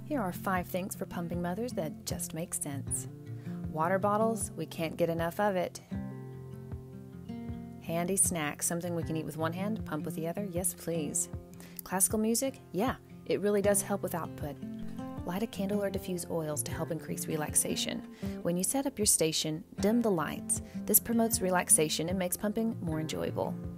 Here are 5 things for pumping mothers that just make sense. Water bottles, we can't get enough of it. Handy snack, something we can eat with one hand, pump with the other, yes please. Classical music, yeah, it really does help with output. Light a candle or diffuse oils to help increase relaxation. When you set up your station, dim the lights. This promotes relaxation and makes pumping more enjoyable.